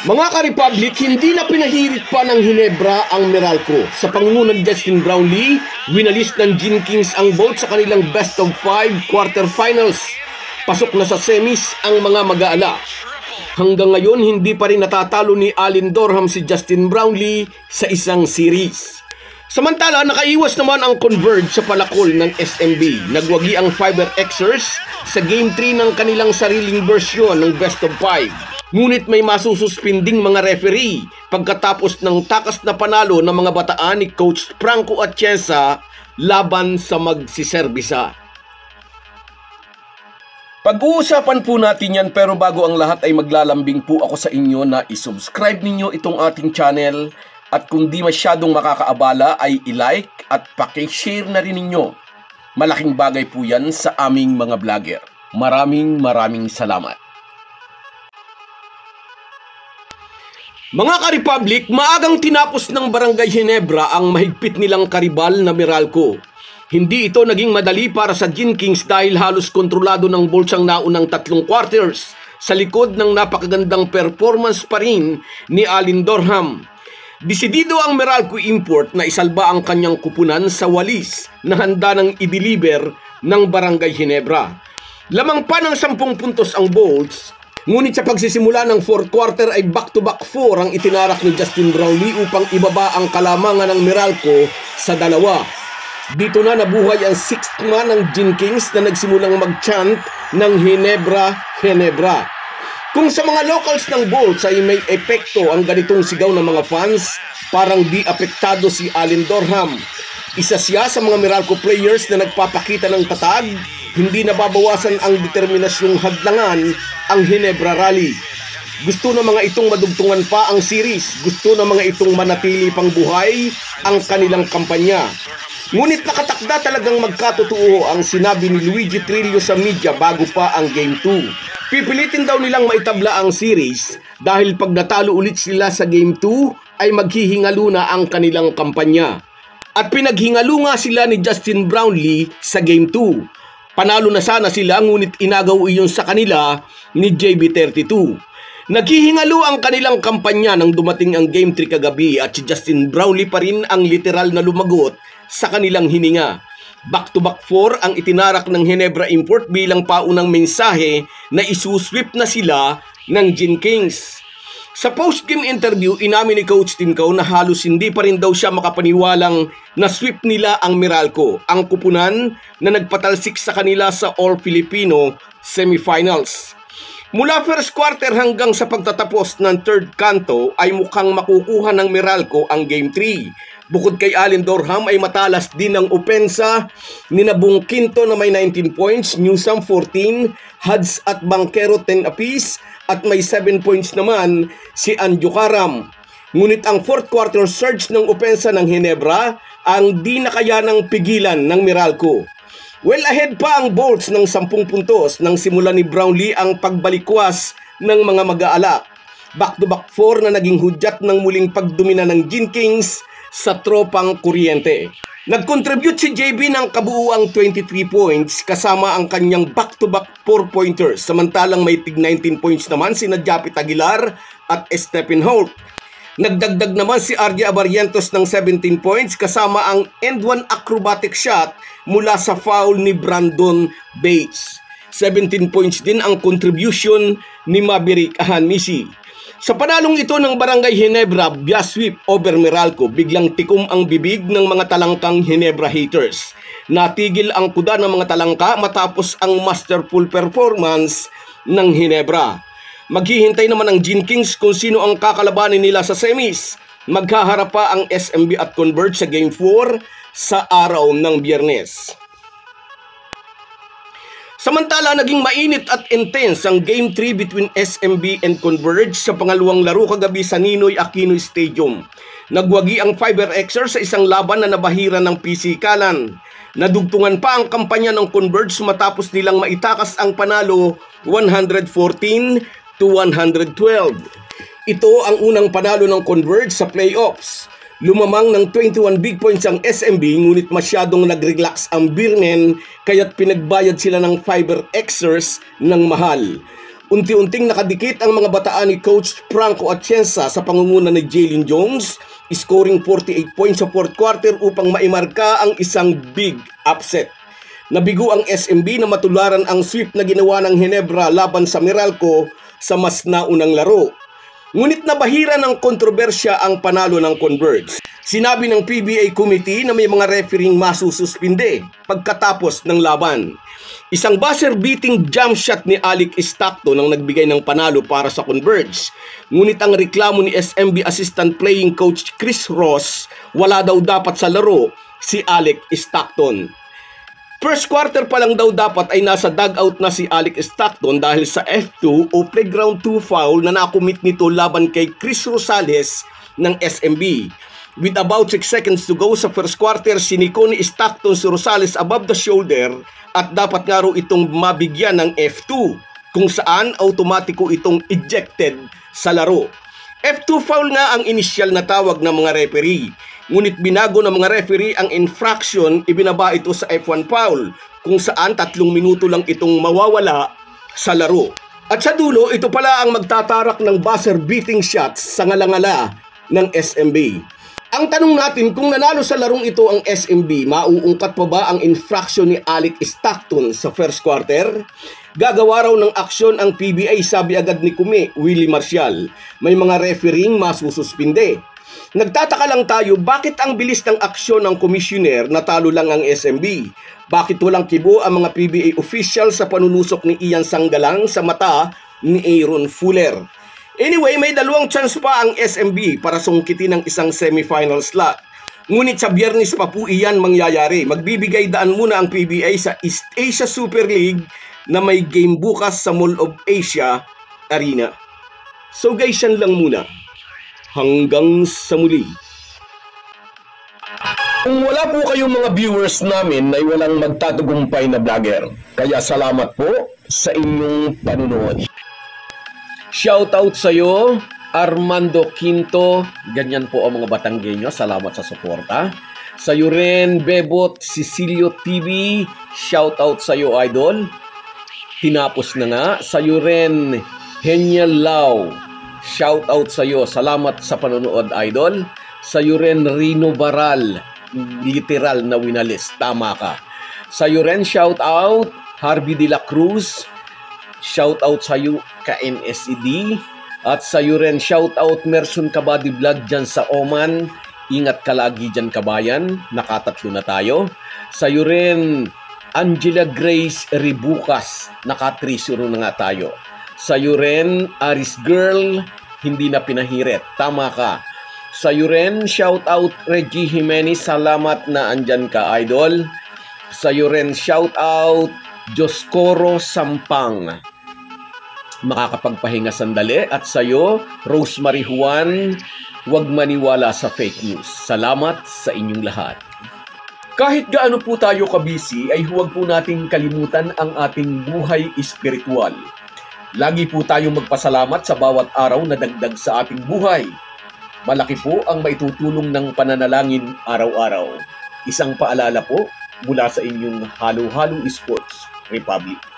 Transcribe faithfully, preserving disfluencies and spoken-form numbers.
Mga ka-Republic, hindi na pinahirit pa ng Hinebra ang Meralco. Sa pangunguna ni Justin Brownlee, winalis ng Gene Kings ang boat sa kanilang best of five quarterfinals. Pasok na sa semis ang mga mag-aala. Hanggang ngayon, hindi pa rin natatalo ni Allen Dorham si Justin Brownlee sa isang series. Samantala, nakaiwas naman ang Converge sa palakol ng S M B. Nagwagi ang Fiber Xers sa Game three ng kanilang sariling bersyon ng best of five. Ngunit may masususpinding mga referee pagkatapos ng takas na panalo ng mga bataan ni Coach Franco Atienza laban sa magsiserbisa. Pag-uusapan po natin yan, pero bago ang lahat ay maglalambing po ako sa inyo na isubscribe ninyo itong ating channel at kung di masyadong makakaabala ay i-like at paki-share na rin ninyo. Malaking bagay po yan sa aming mga vlogger. Maraming maraming salamat. Mga ka-Republic, maagang tinapos ng Barangay Hinebra ang mahigpit nilang karibal na Meralco. Hindi ito naging madali para sa Gene Kings dahil halos kontrolado ng Bolts ang naunang tatlong quarters sa likod ng napakagandang performance pa rin ni Allen Dorham. Desidido ang Meralco Import na isalba ang kanyang kupunan sa walis na handa ng i-deliver ng Barangay Hinebra. Lamang pa ng sampung puntos ang Bolts. Ngunit sa pagsisimula ng fourth quarter ay back-to-back four ang itinarak ni Justin Brownlee upang ibaba ang kalamangan ng Meralco sa dalawa. Dito na nabuhay ang sixth man ng Gene Kings na nagsimulang mag-chant ng Hinebra, Hinebra. Kung sa mga locals ng Bolts ay may epekto ang ganitong sigaw ng mga fans, parang di apektado si Allen Dorham. Isa siya sa mga Meralco players na nagpapakita ng tatag. Hindi nababawasan ang determinasyong hadlangan ang Hinebra Rally. Gusto ng mga itong madugtungan pa ang series. Gusto ng mga itong manatili pang buhay ang kanilang kampanya. Ngunit nakatakda talagang magkatotoo ang sinabi ni Luigi Trillo sa media bago pa ang Game two. Pipilitin daw nilang maitabla ang series dahil pag natalo ulit sila sa Game two ay maghihingalo na ang kanilang kampanya. At pinaghingalo nga sila ni Justin Brownlee sa Game two. Panalo na sana sila ngunit inagaw iyon sa kanila ni J B thirty-two. Naghihingalo ang kanilang kampanya nang dumating ang Game three kagabi at si Justin Brownlee pa rin ang literal na lumagot sa kanilang hininga. Back-to-back four ang itinarak ng Hinebra Import bilang paunang mensahe na isusweep na sila ng Gene Kings. Sa post-game interview, inamin ni Coach Timko na halos hindi pa rin daw siya makapaniwalang na-sweep nila ang Meralco, ang kupunan na nagpatalsik sa kanila sa All-Filipino semifinals. Mula first quarter hanggang sa pagtatapos ng third kanto ay mukhang makukuha ng Meralco ang Game three. Bukod kay Allen Dorham ay matalas din ang opensa ni Nabung Quinto na may nineteen points, Newsome fourteen, Hads at Banquero ten apiece at may seven points naman si Anjo Karam. Ngunit ang fourth quarter surge ng opensa ng Hinebra ang di nakayanang pigilan ng Meralco. Well ahead pa ang Bolts ng sampung puntos nang simula ni Brownlee ang pagbalikwas ng mga mag-aala. Back-to-back four na naging hudyat ng muling pagdomina ng Gene Kings sa tropang kuryente. Nag-contribute si J B ng kabuuang twenty-three points kasama ang kanyang back-to-back four-pointers. Samantalang may tig nineteen points naman si Japit Aguilar at Stephen Holt. Nagdagdag naman si R J Abarientos ng seventeen points kasama ang end one acrobatic shot mula sa foul ni Brandon Bates. seventeen points din ang contribution ni Maverick Ahanmisi. Sa panalong ito ng Barangay Hinebra via sweep over Meralco, biglang tikom ang bibig ng mga talangkang Hinebra haters. Natigil ang kuda ng mga talangka matapos ang masterful performance ng Hinebra. Maghihintay naman ang Gene Kings kung sino ang kakalabanin nila sa semis. Maghaharap pa ang S M B at Converge sa Game four sa araw ng Biyernes. Samantala, naging mainit at intense ang Game three between S M B and Converge sa pangalawang laro kagabi sa Ninoy Aquino Stadium. Nagwagi ang Fiber Xers sa isang laban na nabahira ng pisikalan. Nadugtungan pa ang kampanya ng Converge matapos nilang maitakas ang panalo one fourteen to one twelve. Ito ang unang panalo ng Converge sa playoffs. Lumamang ng twenty-one big points ang S M B ngunit masyadong nag-relax ang Birnen kaya't pinagbayad sila ng Fiber Xers ng mahal. Unti-unting nakadikit ang mga bataan ni Coach Franco Atienza sa pangunguna ni Jalen Jones, scoring forty-eight points sa fourth quarter upang maimarka ang isang big upset. Nabigo ang S M B na matularan ang sweep na ginawa ng Ginebra laban sa Meralco sa mas naunang laro. Ngunit nabahira ng kontrobersya ang panalo ng Converge. Sinabi ng P B A committee na may mga refereeing masususpinde pagkatapos ng laban. Isang buzzer-beating jump shot ni Alec Stockton ang nagbigay ng panalo para sa Converge. Ngunit ang reklamo ni S M B assistant playing coach Chris Ross, wala daw dapat sa laro si Alec Stockton. First quarter pa lang daw dapat ay nasa dugout na si Alec Stockton dahil sa F two o playground two foul na nakumit nito laban kay Chris Rosales ng S M B. With about six seconds to go sa first quarter, siniko ni Stockton si Rosales above the shoulder at dapat nga raw itong mabigyan ng F two kung saan automatiko itong ejected sa laro. F two foul nga ang inisyal na tawag ng mga referee. Ngunit binago ng mga referee ang infraction, ibinaba ito sa F one foul kung saan tatlong minuto lang itong mawawala sa laro. At sa dulo, ito pala ang magtatarak ng buzzer-beating shots sa ngala-ngala ng S M B. Ang tanong natin, kung nanalo sa larong ito ang S M B, mauungkat pa ba ang infraction ni Alec Stockton sa first quarter? Gagawa raw ng aksyon ang P B A, sabi agad ni Kume, Willie Marcial. May mga refereeing masususpinde. Nagtataka lang tayo, bakit ang bilis ng aksyon ng komisyoner, natalo lang ang S M B? Bakit walang kibo ang mga P B A official sa panunusok ni Ian Sanggalang sa mata ni Aaron Fuller? Anyway, may dalawang chance pa ang S M B para sungkitin ng isang semifinal slot. Ngunit sa Biyernes pa po iyan mangyayari. Magbibigay daan muna ang P B A sa East Asia Super League na may game bukas sa Mall of Asia Arena. So guys, yan lang muna. Hanggang sa muli. Kung wala po kayong mga viewers namin ay walang magtatagumpay na vlogger. Kaya salamat po sa inyong panunood. Shoutout sa iyo, Armando Quinto. Ganyan po ang mga Batanggenyo. Salamat sa suporta. Sa iyo rin, Bebot Cecilio T V. Shoutout sa iyo, idol. Tinapos na nga. Sa iyo rin, Heniel Lau. Shoutout sa iyo. Salamat sa panonood, idol. Sa iyo rin, Rino Baral. Literal na winalis. Tama ka. Sa iyo rin, shoutout, Harvey De La Cruz. Shoutout sa iyo, K N S E D. At sa iyo rin, shoutout, Merson Kabady Vlog dyan sa Oman. Ingat ka lagi dyan, kabayan. Nakatatlo na tayo. Sa iyo rin, Angela Grace Ribucas. Naka-three zero na nga tayo. Sa iyo rin, Aris Girl, hindi na pinahirit. Tama ka. Sa iyo rin, shoutout, Reggie Jimenez. Salamat na andyan ka, idol. Sa iyo rin, shoutout, Joscoro Sampang. Makakapagpahinga sandali. At sa iyo, Rosemary Juan, huwag maniwala sa fake news. Salamat sa inyong lahat. Kahit gaano po tayo kabisi, ay huwag po nating kalimutan ang ating buhay espiritual. Lagi po tayong magpasalamat sa bawat araw na dagdag sa ating buhay. Malaki po ang maitutulong ng pananalangin araw-araw. Isang paalala po mula sa inyong Halo Halo Sports Republic.